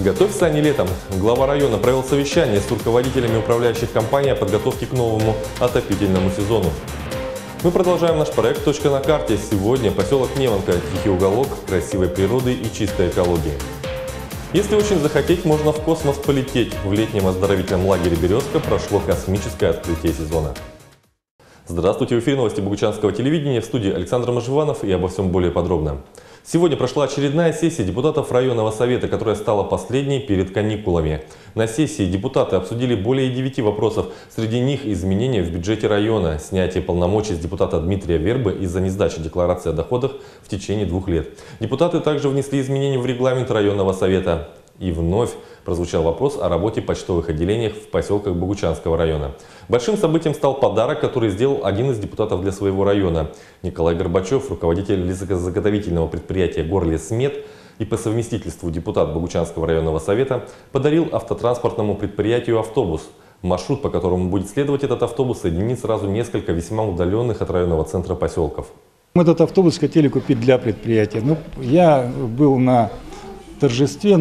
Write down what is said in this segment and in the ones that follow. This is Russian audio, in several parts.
Готовь сани летом. Глава района провел совещание с руководителями управляющих компаний о подготовке к новому отопительному сезону. Мы продолжаем наш проект «Точка на карте». Сегодня поселок Неванка, тихий уголок красивой природы и чистой экологии. Если очень захотеть, можно в космос полететь. В летнем оздоровительном лагере «Березка» прошло космическое открытие сезона. Здравствуйте, в эфире новости Богучанского телевидения, в студии Александр Можеванов и обо всем более подробно. Сегодня прошла очередная сессия депутатов районного совета, которая стала последней перед каникулами. На сессии депутаты обсудили более 9 вопросов. Среди них изменения в бюджете района, снятие полномочий с депутата Дмитрия Вербы из-за несдачи декларации о доходах в течение 2 лет. Депутаты также внесли изменения в регламент районного совета. И вновь прозвучал вопрос о работе почтовых отделениях в поселках Богучанского района. Большим событием стал подарок, который сделал один из депутатов для своего района. Николай Горбачев, руководитель лесозаготовительного предприятия «Горлесмет» и по совместительству депутат Богучанского районного совета, подарил автотранспортному предприятию автобус. Маршрут, по которому будет следовать этот автобус, соединит сразу несколько весьма удаленных от районного центра поселков. Мы этот автобус хотели купить для предприятия. Я был на торжестве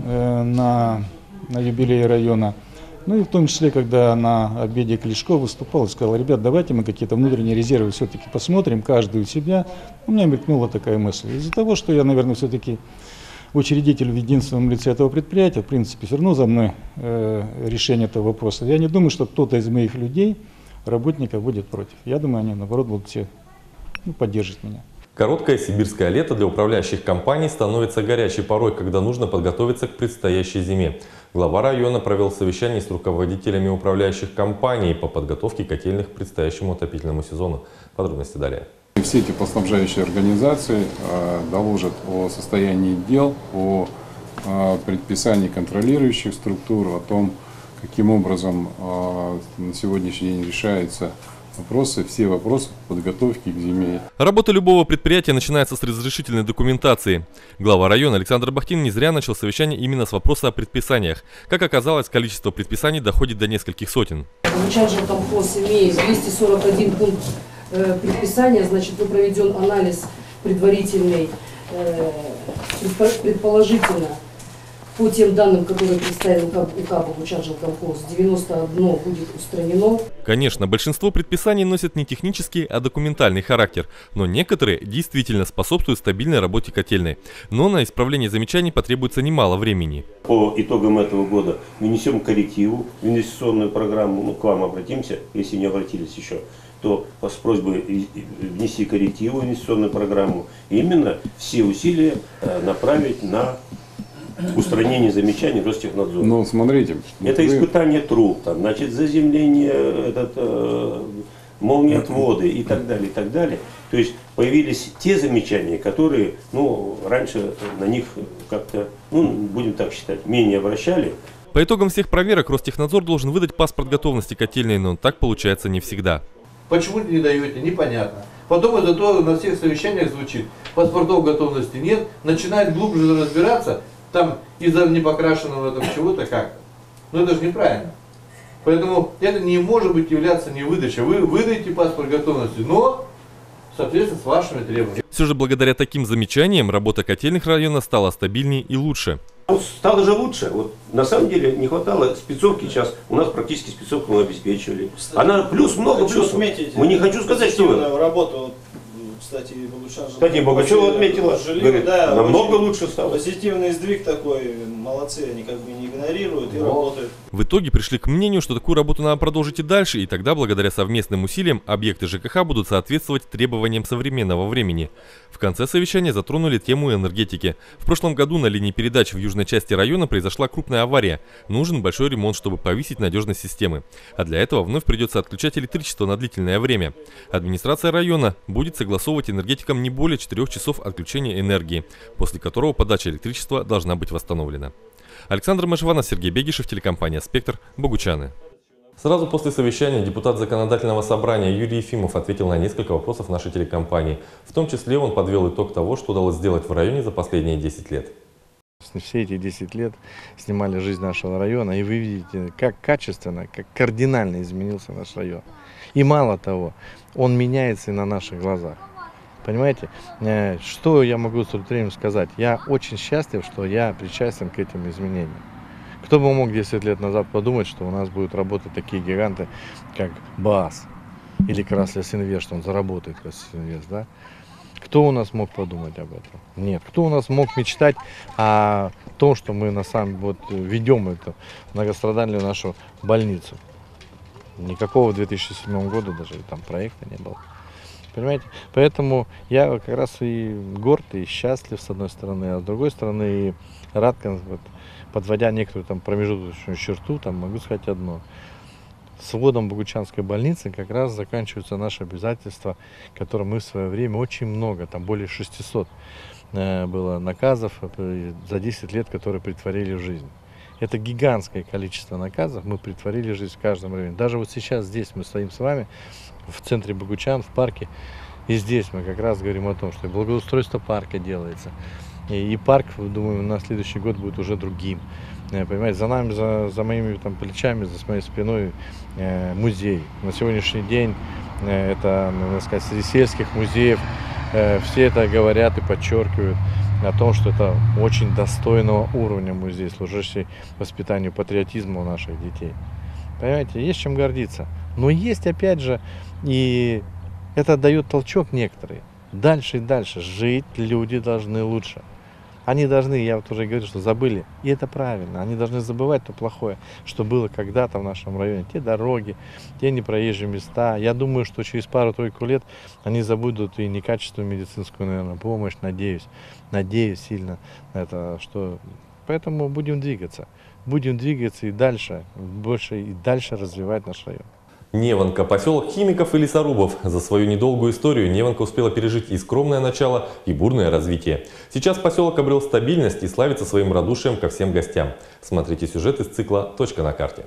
на юбилее района. Ну и в том числе, когда на обеде Кличко выступал и сказал: ребят, давайте мы какие-то внутренние резервы все-таки посмотрим, каждый у себя. У меня мелькнула такая мысль. Из-за того, что я, наверное, все-таки учредитель в единственном лице этого предприятия, в принципе, все равно за мной решение этого вопроса. Я не думаю, что кто-то из моих людей, работников, будет против. Я думаю, они, наоборот, будут все поддерживать меня. Короткое сибирское лето для управляющих компаний становится горячей порой, когда нужно подготовиться к предстоящей зиме. Глава района провел совещание с руководителями управляющих компаний по подготовке котельных к предстоящему отопительному сезону. Подробности далее. Все эти поставляющие организации доложат о состоянии дел, о предписании контролирующих структур, о том, каким образом на сегодняшний день решается все вопросы подготовки к зиме. Работа любого предприятия начинается с разрешительной документации. Глава района Александр Бахтин не зря начал совещание именно с вопроса о предписаниях. Как оказалось, количество предписаний доходит до нескольких сотен. Богучанжилкомхоз имеет 241 пункт предписания, значит, проведен анализ предварительный, предположительно, по тем данным, которые представил УК Богучанжилкомхоз, 91 будет устранено. Конечно, большинство предписаний носят не технический, а документальный характер, но некоторые действительно способствуют стабильной работе котельной. Но на исправление замечаний потребуется немало времени. По итогам этого года внесем коррективу в инвестиционную программу, к вам обратимся, если не обратились еще, то с просьбой внести коррективу в инвестиционную программу, и именно все усилия направить на устранение замечаний Ростехнадзора. Ну, смотрите. Это испытание труб, значит, заземление, молниеотводы и так далее, и так далее. То есть появились те замечания, которые, раньше на них как-то, будем так считать, менее обращали. По итогам всех проверок Ростехнадзор должен выдать паспорт готовности котельной, но так получается не всегда. Почему не даете, непонятно. Потом это то на всех совещаниях звучит: паспортов готовности нет, начинает глубже разбираться. Там из-за непокрашенного чего-то как-то. Но это же неправильно. Поэтому это не может быть являться не выдачей. Вы выдаете паспорт готовности, но соответственно с вашими требованиями. Все же благодаря таким замечаниям работа котельных района стала стабильнее и лучше. Стало же лучше. На самом деле не хватало спецовки сейчас. У нас практически спецовку мы обеспечивали. Она плюс много плюсов. Мы не хочу сказать, что работу. Кстати, Богачева отметила, говорит, да, намного лучше стало. Позитивный сдвиг такой, молодцы, они как бы не игнорируют и работают. В итоге пришли к мнению, что такую работу надо продолжить и дальше, и тогда, благодаря совместным усилиям, объекты ЖКХ будут соответствовать требованиям современного времени. В конце совещания затронули тему энергетики. В прошлом году на линии передач в южной части района произошла крупная авария. Нужен большой ремонт, чтобы повысить надежность системы. А для этого вновь придется отключать электричество на длительное время. Администрация района будет согласовывать энергетикам не более 4 часов отключения энергии, после которого подача электричества должна быть восстановлена. Александр Можеванов, Сергей Бегишев, телекомпания «Спектр», Богучаны. Сразу после совещания депутат Законодательного собрания Юрий Ефимов ответил на несколько вопросов нашей телекомпании. В том числе он подвел итог того, что удалось сделать в районе за последние 10 лет. Все эти 10 лет снимали жизнь нашего района, и вы видите, как качественно, как кардинально изменился наш район. И мало того, он меняется и на наших глазах. Понимаете, что я могу с удовлетворением сказать? Я очень счастлив, что я причастен к этим изменениям. Кто бы мог 10 лет назад подумать, что у нас будут работать такие гиганты, как БАС или Красляс Инвест, что он заработает Красляс Инвест, да? Кто у нас мог подумать об этом? Нет. Кто у нас мог мечтать о том, что мы на самом деле ведем эту многострадальную нашу больницу? Никакого в 2007 году даже там проекта не было. Понимаете? Поэтому я как раз и горд, и счастлив, с одной стороны, а с другой стороны, и рад, вот, подводя некоторую там промежуточную черту, там могу сказать одно. С вводом Богучанской больницы как раз заканчиваются наши обязательства, которые мы в свое время очень много, там более 600 было наказов за 10 лет, которые претворили в жизнь. Это гигантское количество наказов мы претворили в жизнь в каждом районе. Даже вот сейчас здесь мы стоим с вами, в центре Богучан, в парке. И здесь мы как раз говорим о том, что благоустройство парка делается. И парк, думаю, на следующий год будет уже другим. Понимаете, за нами, за моими там плечами, за моей спиной музей. На сегодняшний день это, можно сказать, среди сельских музеев все это говорят и подчеркивают о том, что это очень достойного уровня музей, служащий воспитанию патриотизма у наших детей. Понимаете, есть чем гордиться. Но есть, опять же, и это дает толчок некоторые. Дальше и дальше. Жить люди должны лучше. Они должны, я вот уже говорил, что забыли. И это правильно. Они должны забывать то плохое, что было когда-то в нашем районе. Те дороги, те непроезжие места. Я думаю, что через пару-тройку лет они забудут и некачественную медицинскую, наверное, помощь. Надеюсь. Надеюсь сильно. Это, что... Поэтому будем двигаться. Будем двигаться и дальше, больше и дальше развивать наш район. Неванка – поселок химиков и лесорубов. За свою недолгую историю Неванка успела пережить и скромное начало, и бурное развитие. Сейчас поселок обрел стабильность и славится своим радушием ко всем гостям. Смотрите сюжет из цикла «Точка на карте».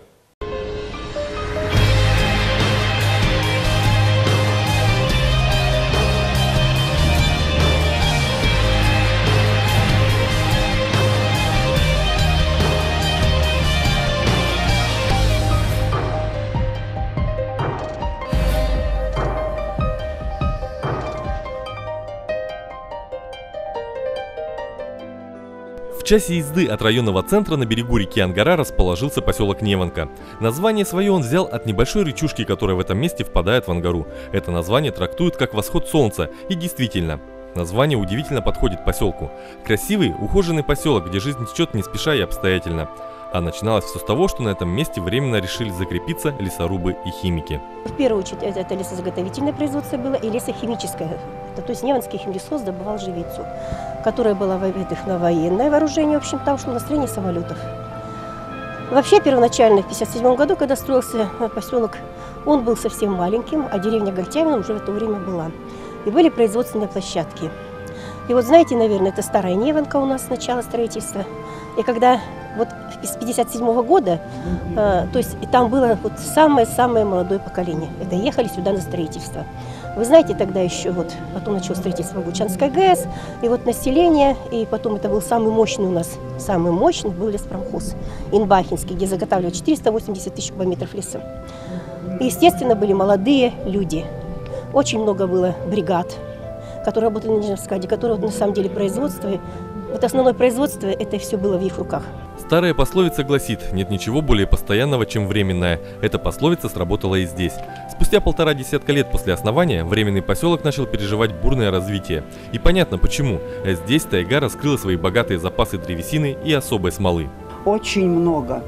В часе езды от районного центра на берегу реки Ангара расположился поселок Неванка. Название свое он взял от небольшой речушки, которая в этом месте впадает в Ангару. Это название трактуют как восход солнца, и действительно, название удивительно подходит поселку. Красивый, ухоженный поселок, где жизнь течет не спеша и обстоятельно. А начиналось все с того, что на этом месте временно решили закрепиться лесорубы и химики. В первую очередь это лесозаготовительное производство было и лесохимическое. То есть Неванский химлесхоз добывал живицу, которая была выдах на военное вооружение, в общем, там шло на строение самолетов. Вообще, первоначально, в 1957 году, когда строился поселок, он был совсем маленьким, а деревня Гольтявина уже в это время была. И были производственные площадки. И вот знаете, наверное, это старая Неванка у нас с начала строительства. И когда вот с 1957 года, то есть там было вот самое-самое молодое поколение. Это ехали сюда на строительство. Вы знаете, тогда еще вот потом началось строительство Богучанской ГЭС, и вот население, и потом это был самый мощный у нас, самый мощный был леспромхоз Инбахинский, где заготавливали 480 тысяч кубометров леса. И, естественно, были молодые люди. Очень много было бригад, которые работали на нижнем складе, которые на самом деле производство, вот основное производство, это все было в их руках. Старая пословица гласит: нет ничего более постоянного, чем временное. Эта пословица сработала и здесь. Спустя 1,5 десятка лет после основания временный поселок начал переживать бурное развитие. И понятно почему. Здесь тайга раскрыла свои богатые запасы древесины и особой смолы. Очень много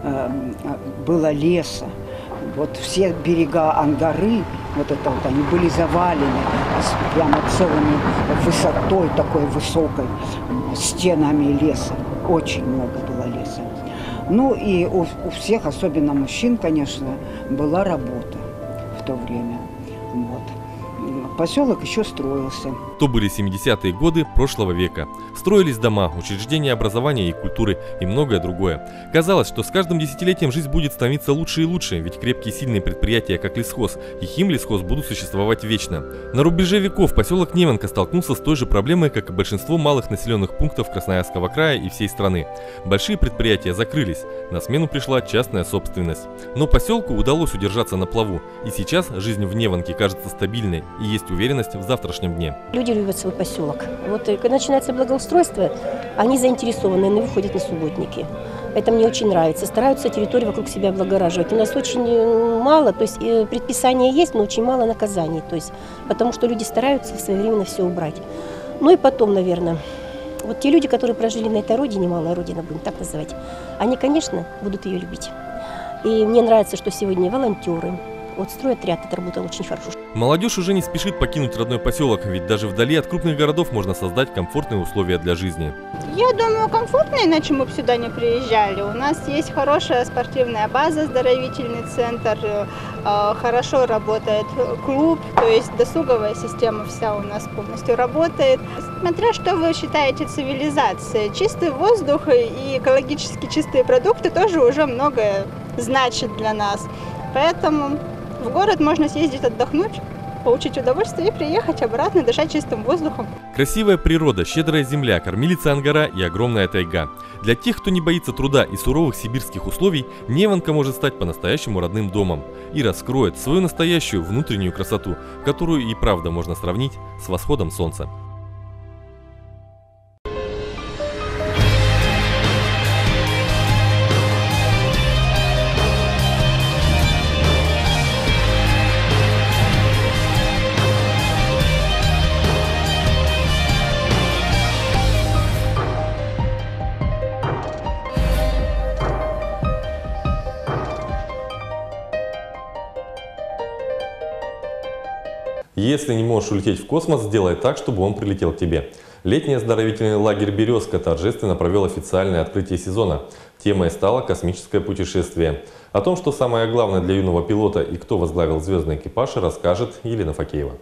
было леса. Вот все берега Ангары, вот это вот, они были завалены прямо целыми высотой такой высокой, стенами леса. Очень много было леса. Ну и у всех, особенно мужчин, конечно, была работа в то время. Вот. Поселок еще строился. То были 70-е годы прошлого века. Строились дома, учреждения образования и культуры и многое другое. Казалось, что с каждым десятилетием жизнь будет становиться лучше и лучше, ведь крепкие сильные предприятия, как лесхоз и химлесхоз, будут существовать вечно. На рубеже веков поселок Невенка столкнулся с той же проблемой, как и большинство малых населенных пунктов Красноярского края и всей страны. Большие предприятия закрылись, на смену пришла частная собственность. Но поселку удалось удержаться на плаву, и сейчас жизнь в Невенке кажется стабильной и есть уверенность в завтрашнем дне. Люди любят свой поселок. Вот когда начинается благоустройство, они заинтересованы, они выходят на субботники. Это мне очень нравится. Стараются территорию вокруг себя облагораживать. У нас очень мало, то есть предписания есть, но очень мало наказаний. То есть, потому что люди стараются своевременно все убрать. Ну и потом, наверное, вот те люди, которые прожили на этой родине, малая родина, будем так называть, они, конечно, будут ее любить. И мне нравится, что сегодня волонтеры, вот стройотряд отработал очень хорошо. Молодежь уже не спешит покинуть родной поселок, ведь даже вдали от крупных городов можно создать комфортные условия для жизни. Я думаю, комфортно, иначе мы бы сюда не приезжали. У нас есть хорошая спортивная база, оздоровительный центр, хорошо работает клуб, то есть досуговая система вся у нас полностью работает. Смотря что вы считаете цивилизацией, чистый воздух и экологически чистые продукты тоже уже многое значит для нас. Поэтому в город можно съездить отдохнуть, получить удовольствие и приехать обратно, дышать чистым воздухом. Красивая природа, щедрая земля, кормилица Ангара и огромная тайга. Для тех, кто не боится труда и суровых сибирских условий, Невенка может стать по-настоящему родным домом и раскроет свою настоящую внутреннюю красоту, которую и правда можно сравнить с восходом солнца. Если не можешь улететь в космос, сделай так, чтобы он прилетел к тебе. Летний оздоровительный лагерь «Березка» торжественно провел официальное открытие сезона. Темой стало космическое путешествие. О том, что самое главное для юного пилота и кто возглавил звездный экипаж, расскажет Елена Факеева.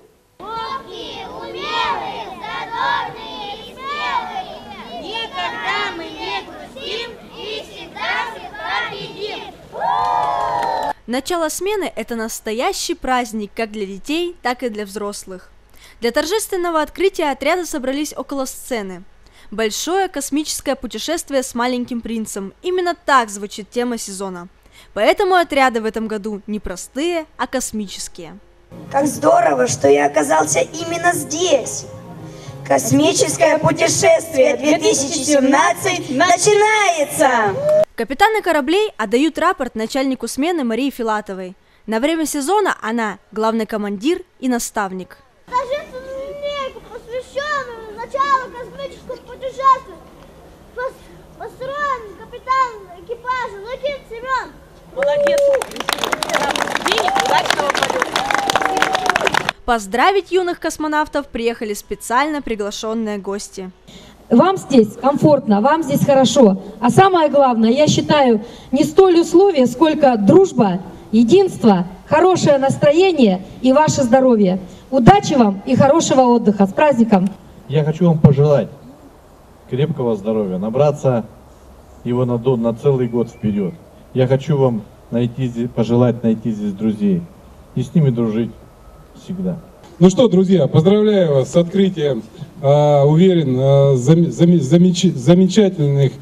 Начало смены – это настоящий праздник как для детей, так и для взрослых. Для торжественного открытия отряда собрались около сцены. Большое космическое путешествие с маленьким принцем. Именно так звучит тема сезона. Поэтому отряды в этом году не простые, а космические. Как здорово, что я оказался именно здесь. Космическое путешествие 2017 начинается! Капитаны кораблей отдают рапорт начальнику смены Марии Филатовой. На время сезона она главный командир и наставник. Торжественную линейку, посвященную началу космического путешествия, построен капитан экипажа Лукин Семен. Молодец! Денег, удачного полета! Поздравить юных космонавтов приехали специально приглашенные гости. Вам здесь комфортно, вам здесь хорошо. А самое главное, я считаю, не столь условия, сколько дружба, единство, хорошее настроение и ваше здоровье. Удачи вам и хорошего отдыха. С праздником! Я хочу вам пожелать крепкого здоровья, набраться его на целый год вперед. Я хочу вам пожелать найти здесь друзей и с ними дружить всегда. Ну что, друзья, поздравляю вас с открытием, уверен, замечательных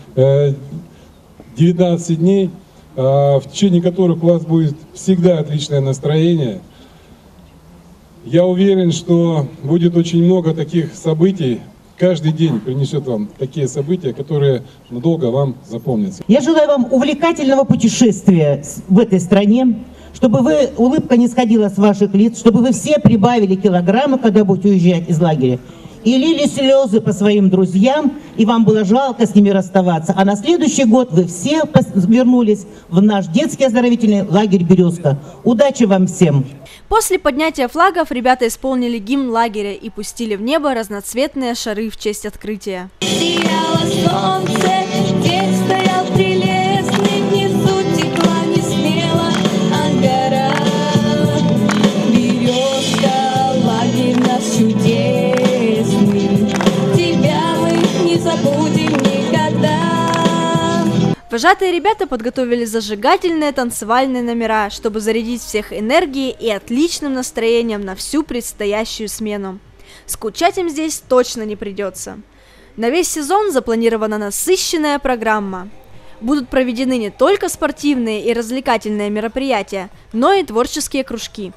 19 дней, в течение которых у вас будет всегда отличное настроение. Я уверен, что будет очень много таких событий. Каждый день принесет вам такие события, которые надолго вам запомнятся. Я желаю вам увлекательного путешествия в этой стране, чтобы улыбка не сходила с ваших лиц, чтобы вы все прибавили килограммы, когда будете уезжать из лагеря, и лили слезы по своим друзьям, и вам было жалко с ними расставаться. А на следующий год вы все вернулись в наш детский оздоровительный лагерь «Березка». Удачи вам всем! После поднятия флагов ребята исполнили гимн лагеря и пустили в небо разноцветные шары в честь открытия. Сияло солнце, день стоял прелестный, внизу текла не смело Ангара. Березка, лагерь наш чудесный. Вожатые ребята подготовили зажигательные танцевальные номера, чтобы зарядить всех энергией и отличным настроением на всю предстоящую смену. Скучать им здесь точно не придется. На весь сезон запланирована насыщенная программа. Будут проведены не только спортивные и развлекательные мероприятия, но и творческие кружки.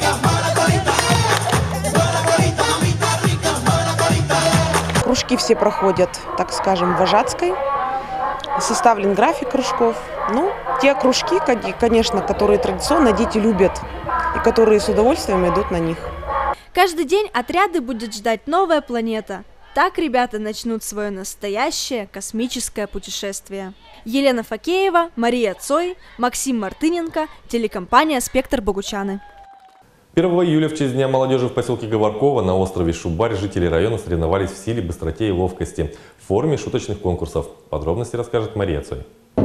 Кружки все проходят, так скажем, в Вожатской. Составлен график кружков. Ну, те кружки, конечно, которые традиционно дети любят и которые с удовольствием идут на них. Каждый день отряды будет ждать новая планета. Так ребята начнут свое настоящее космическое путешествие. Елена Факеева, Мария Цой, Максим Мартыненко, телекомпания «Спектр Богучаны». 1 июля в честь Дня молодежи в поселке Говорково на острове Шубарь жители района соревновались в силе, быстроте и ловкости в форме шуточных конкурсов. Подробности расскажет Мария Цой.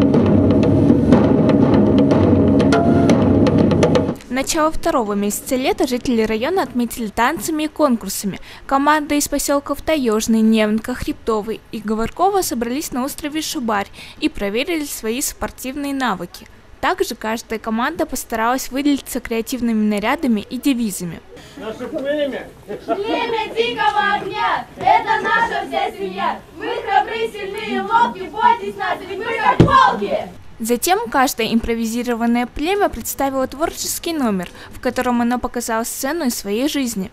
Начало второго месяца лета жители района отметили танцами и конкурсами. Команды из поселков Таежный, Невенка, Хребтовый и Говорково собрались на острове Шубарь и проверили свои спортивные навыки. Также каждая команда постаралась выделиться креативными нарядами и девизами. Наше племя дикого огня, это наша вся семья. Мы храбрые, сильные, ловкие, бойтесь нас, ведь мы как волки. Затем каждое импровизированное племя представило творческий номер, в котором оно показало сцену из своей жизни.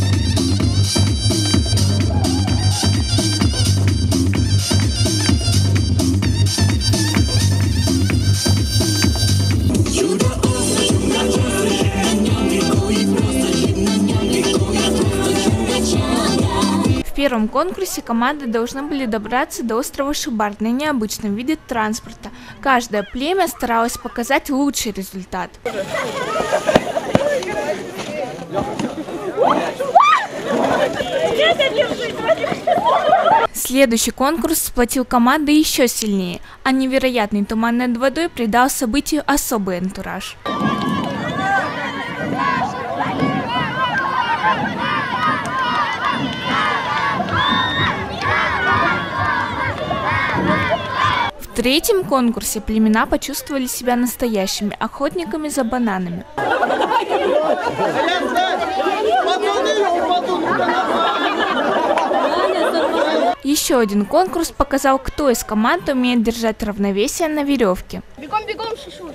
В первом конкурсе команды должны были добраться до острова Шубарь на необычном виде транспорта. Каждое племя старалось показать лучший результат. Следующий конкурс сплотил команды еще сильнее, а невероятный туман над водой придал событию особый антураж. В третьем конкурсе племена почувствовали себя настоящими охотниками за бананами. Еще один конкурс показал, кто из команд умеет держать равновесие на веревке. Бегом, бегом, шишу.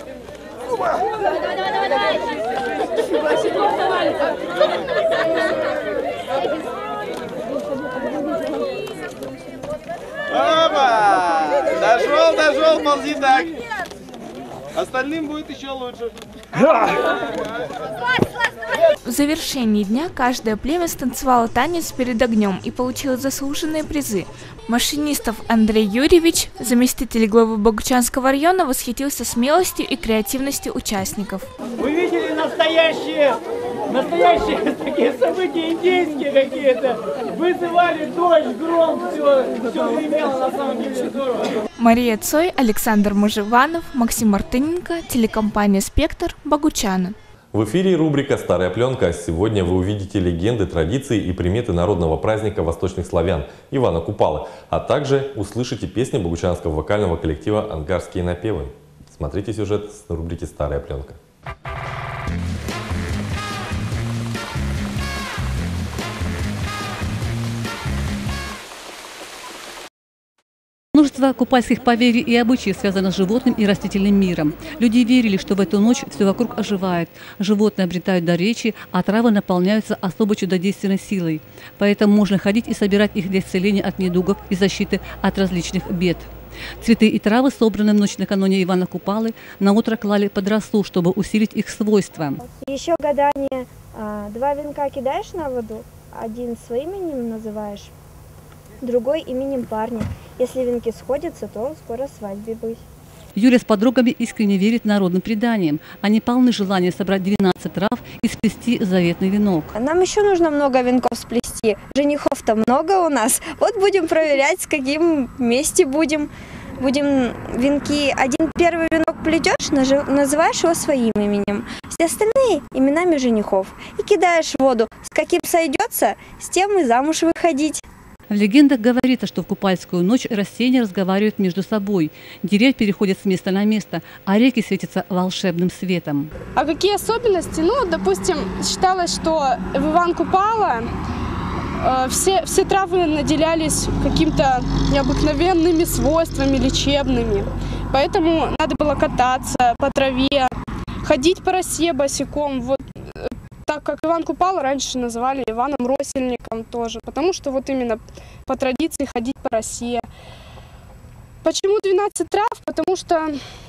Опа! Дошел, ползи так. Остальным будет еще лучше. В завершении дня каждое племя станцевало танец перед огнем и получило заслуженные призы. Машинистов Андрей Юрьевич, заместитель главы Богучанского района, восхитился смелостью и креативностью участников. Вы видели настоящие такие события, индейские какие-то. Вызывали дождь, гром, все гремело, на самом деле здорово. Мария Цой, Александр Мужеванов, Максим Мартыненко, телекомпания «Спектр», Богучаны. В эфире рубрика «Старая пленка». Сегодня вы увидите легенды, традиции и приметы народного праздника восточных славян Ивана Купалы, а также услышите песни богучанского вокального коллектива «Ангарские напевы». Смотрите сюжет с рубрики «Старая пленка». Множество купальских поверий и обычаев связано с животным и растительным миром. Люди верили, что в эту ночь все вокруг оживает, животные обретают дар речи, а травы наполняются особо чудодейственной силой. Поэтому можно ходить и собирать их для исцеления от недугов и защиты от различных бед. Цветы и травы, собранные в ночь накануне Ивана Купалы, наутро клали под росу, чтобы усилить их свойства. Еще гадание. 2 венка кидаешь на воду, один своим именем называешь, другой именем парня. Если венки сходятся, то скоро свадьбе быть. Юля с подругами искренне верит народным преданиям. Они полны желания собрать 12 трав и сплести заветный венок. Нам еще нужно много венков сплести. Женихов-то много у нас. Вот будем проверять, с каким вместе будем. Будем венки. Один первый венок плетешь, называешь его своим именем. Все остальные именами женихов. И кидаешь в воду. С каким сойдется, с тем и замуж выходить. В легендах говорится, что в купальскую ночь растения разговаривают между собой, деревья переходят с места на место, а реки светятся волшебным светом. А какие особенности? Ну, допустим, считалось, что в Иван Купала все травы наделялись какими-то необыкновенными свойствами лечебными. Поэтому надо было кататься по траве, ходить по росе босиком. Вот, так как Иван Купала раньше называли Иваном Росельником тоже, потому что вот именно по традиции ходить по росе. Почему 12 трав? Потому что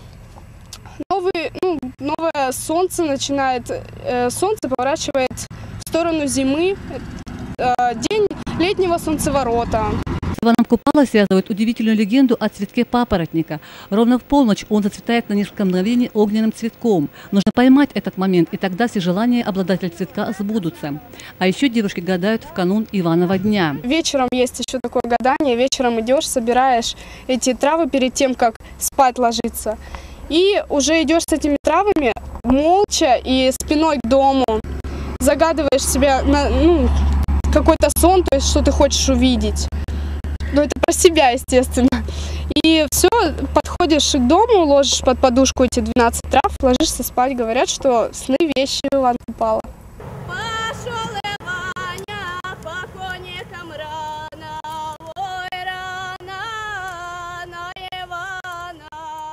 новое солнце начинает, солнце поворачивает в сторону зимы, день летнего солнцеворота. С Иваном Купала связывают удивительную легенду о цветке папоротника. Ровно в полночь он зацветает на несколько мгновений огненным цветком. Нужно поймать этот момент, и тогда все желания обладателя цветка сбудутся. А еще девушки гадают в канун Иванова дня. Вечером есть еще такое гадание. Вечером идешь, собираешь эти травы перед тем, как спать ложиться. И уже идешь с этими травами молча и спиной к дому. Загадываешь себе какой-то сон, то есть что ты хочешь увидеть. Ну, это про себя, естественно. И все, подходишь к дому, ложишь под подушку эти 12 трав, ложишься спать. Говорят, что сны вещи в Иван Купала. Пошел Иваня по конникам рано, ой, рано на Ивана.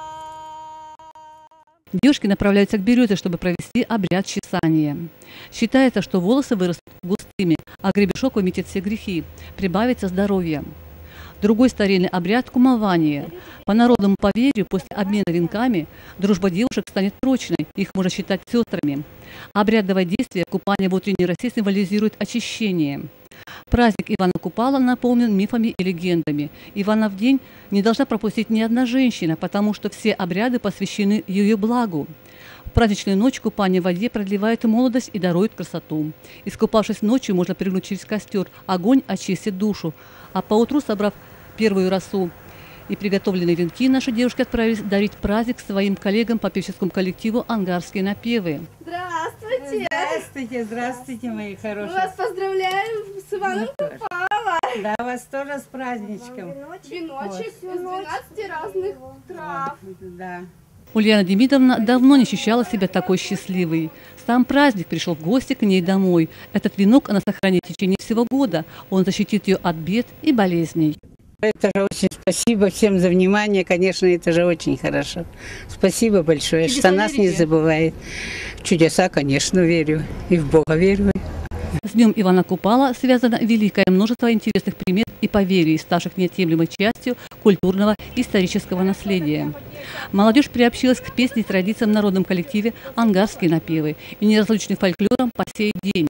Девушки направляются к березе, чтобы провести обряд чесания. Считается, что волосы вырастут густыми, а гребешок уметит все грехи, прибавится здоровье. Другой старинный обряд – кумование. По народному поверью, после обмена венками дружба девушек станет прочной, их можно считать сестрами. Обрядовое действие купания в утренней росе символизирует очищение. Праздник Ивана Купала наполнен мифами и легендами. Иванов день не должна пропустить ни одна женщина, потому что все обряды посвящены ее благу. В праздничную ночь купание в воде продлевает молодость и дарует красоту. Искупавшись ночью, можно прыгнуть через костер. Огонь очистит душу. А поутру, собрав первую росу и приготовленные венки, наши девушки отправились дарить праздник своим коллегам по певческому коллективу «Ангарские напевы». Здравствуйте! Здравствуйте, здравствуйте, мои хорошие. Мы вас поздравляем с Иваном Купала. Да, вас тоже с праздничком. Веночек из 12 разных трав. Да. Ульяна Демидовна давно не ощущала себя такой счастливой. Сам праздник пришел в гости к ней домой. Этот венок она сохранит в течение всего года. Он защитит ее от бед и болезней. Это же очень спасибо всем за внимание. Конечно, это же очень хорошо. Спасибо большое, Чудеса что нас не верите? забывает. В чудеса, конечно, верю. И в Бога верю. С Днем Ивана Купала связано великое множество интересных примет и поверий, ставших неотъемлемой частью культурного и исторического наследия. Молодежь приобщилась к песне и традициям в народном коллективе «Ангарские напевы» и неразлучным фольклором по сей день.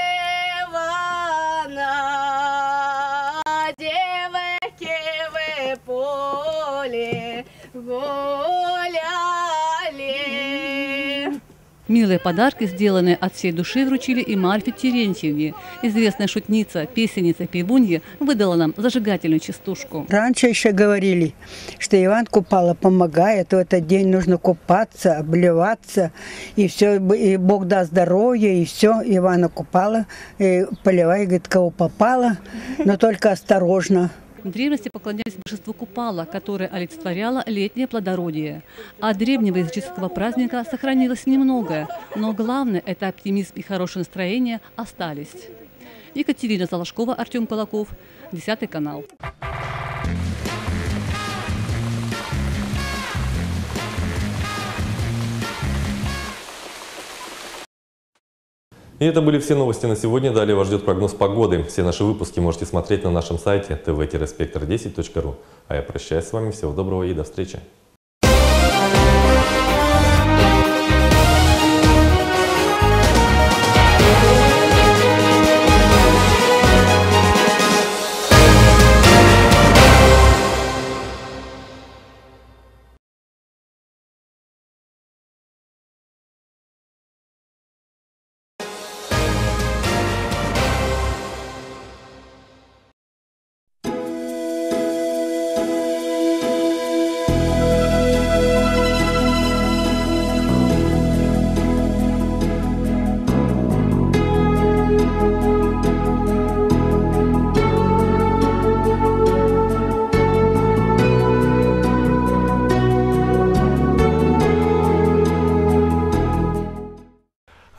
Девки в поле гуляли. Милые подарки, сделанные от всей души, вручили и Марфе Терентьевне. Известная шутница, песенница, певунья выдала нам зажигательную частушку. Раньше еще говорили, что Иван Купала помогает, в этот день нужно купаться, обливаться, и все, и Бог даст здоровье, и все. Ивана Купала, и поливай, говорит, кого попало, но только осторожно. В древности поклонялись божеству Купала, которое олицетворяло летнее плодородие. От древнего языческого праздника сохранилось немногое, но главное – это оптимизм и хорошее настроение остались. Екатерина Залашкова, Артем Кулаков, 10 канал. И это были все новости на сегодня. Далее вас ждет прогноз погоды. Все наши выпуски можете смотреть на нашем сайте tv-spectr10.ru. А я прощаюсь с вами. Всего доброго и до встречи.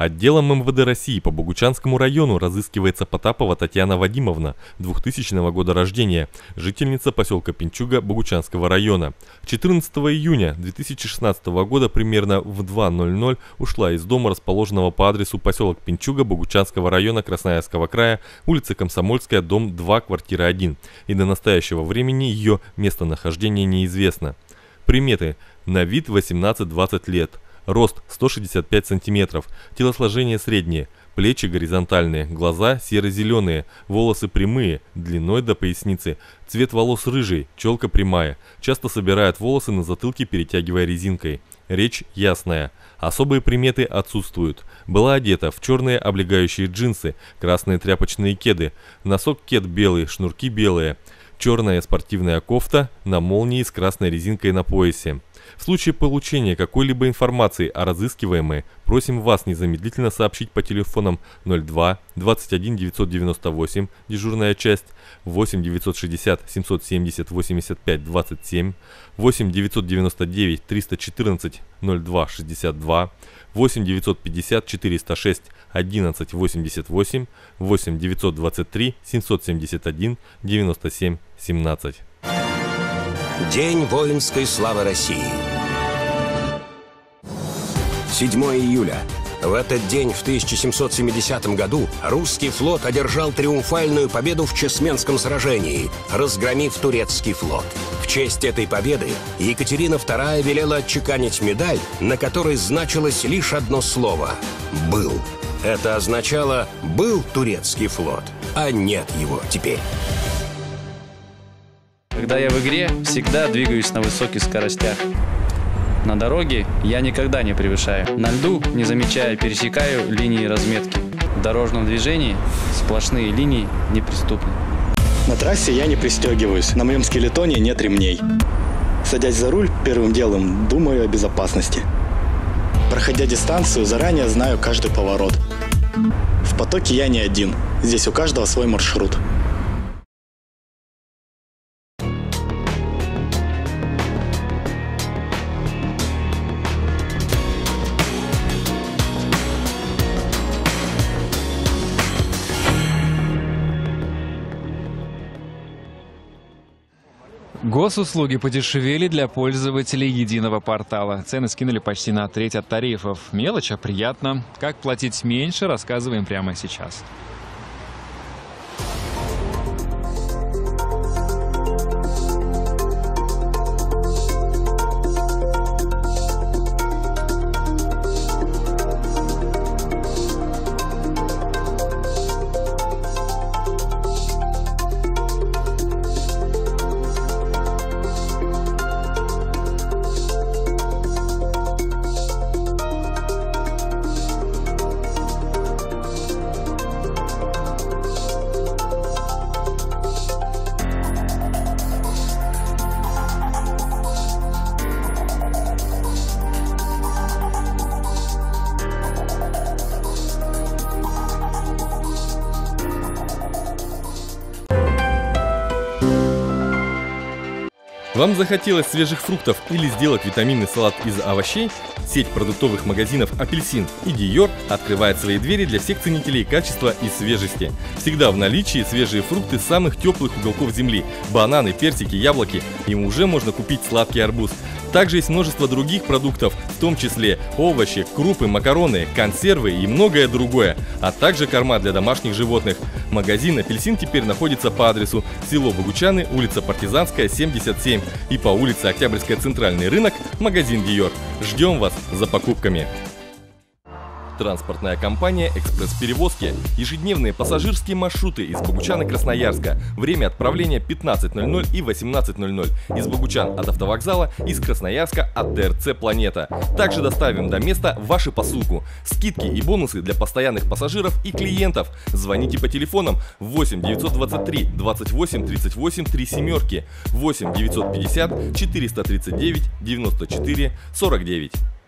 Отделом МВД России по Богучанскому району разыскивается Потапова Татьяна Вадимовна, 2000 года рождения, жительница поселка Пинчуга Богучанского района. 14 июня 2016 года примерно в 2:00 ушла из дома, расположенного по адресу поселок Пинчуга Богучанского района Красноярского края, улица Комсомольская, дом 2, квартира 1. И до настоящего времени ее местонахождение неизвестно. Приметы. На вид 18-20 лет. Рост 165 сантиметров, телосложение среднее, плечи горизонтальные, глаза серо-зеленые, волосы прямые, длиной до поясницы, цвет волос рыжий, челка прямая, часто собирает волосы на затылке, перетягивая резинкой. Речь ясная. Особые приметы отсутствуют. Была одета в черные облегающие джинсы, красные тряпочные кеды, носок-кед белый, шнурки белые, черная спортивная кофта на молнии с красной резинкой на поясе. В случае получения какой-либо информации о разыскиваемой, просим вас незамедлительно сообщить по телефонам 02 21 998, дежурная часть, 8 960 770 85 27, 8 999 314 02 62, 8 950 406 11 88, 8 923 771 97 17. День воинской славы России. 7 июля. В этот день, в 1770 году, русский флот одержал триумфальную победу в Чесменском сражении, разгромив турецкий флот. В честь этой победы Екатерина II велела отчеканить медаль, на которой значилось лишь одно слово – «был». Это означало «был турецкий флот», а нет его теперь. Когда я в игре, всегда двигаюсь на высоких скоростях. На дороге я никогда не превышаю. На льду, не замечая, пересекаю линии разметки. В дорожном движении сплошные линии неприступны. На трассе я не пристегиваюсь, на моем скелетоне нет ремней. Садясь за руль, первым делом думаю о безопасности. Проходя дистанцию, заранее знаю каждый поворот. В потоке я не один, здесь у каждого свой маршрут. Госуслуги подешевели для пользователей единого портала. Цены скинули почти на треть от тарифов. Мелочь, а приятно. Как платить меньше, рассказываем прямо сейчас. Вам захотелось свежих фруктов или сделать витаминный салат из овощей? Сеть продуктовых магазинов «Апельсин» и «Диор» открывает свои двери для всех ценителей качества и свежести. Всегда в наличии свежие фрукты с самых теплых уголков земли – бананы, персики, яблоки. Им уже можно купить сладкий арбуз. Также есть множество других продуктов, в том числе овощи, крупы, макароны, консервы и многое другое, а также корма для домашних животных. Магазин «Апельсин» теперь находится по адресу село Богучаны, улица Партизанская, 77, и по улице Октябрьская, центральный рынок, магазин «Диор». Ждем вас за покупками. Транспортная компания «Экспресс-перевозки». Ежедневные пассажирские маршруты из Богучан и Красноярска. Время отправления 15:00 и 18:00. Из Богучан от автовокзала, из Красноярска от ТРЦ «Планета». Также доставим до места вашу посылку. Скидки и бонусы для постоянных пассажиров и клиентов. Звоните по телефонам 8 923 28 38 37, 8 950 439 94 49.